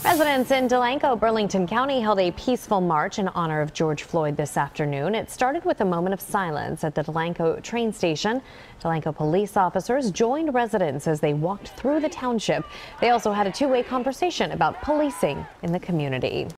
Residents in Delanco, Burlington County held a peaceful march in honor of George Floyd this afternoon. It started with a moment of silence at the Delanco train station. Delanco police officers joined residents as they walked through the township. They also had a two-way conversation about policing in the community.